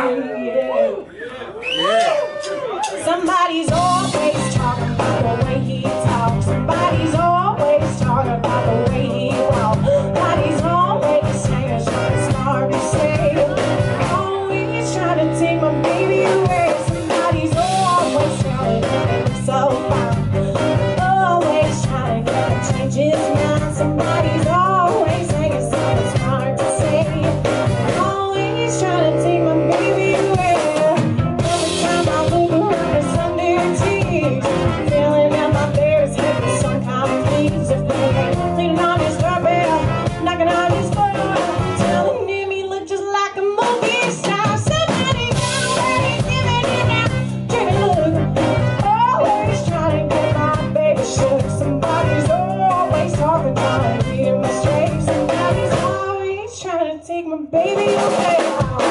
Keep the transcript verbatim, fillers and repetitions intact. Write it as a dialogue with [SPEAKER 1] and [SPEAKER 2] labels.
[SPEAKER 1] Yeah. Somebody's always talking about the way he talks. Somebody's always talking about the way he walks. Somebody's always saying something smart to say. Always trying to take my baby away. Somebody's always telling him he's so fine. Always trying to get him change his mind. Somebody's always saying something smart to say. Always trying to take my baby away. Every time I look around, it's under tears. Feeling that my bear's head with some kind of fleas. If they ain't cleaning on his doorbell, knocking on his door, telling him he look just like a movie star. Somebody got away, giving him that dirty look. Always trying to get my baby shook. Somebody's always talking, trying to lead him astray. Somebody's always trying to take my baby away.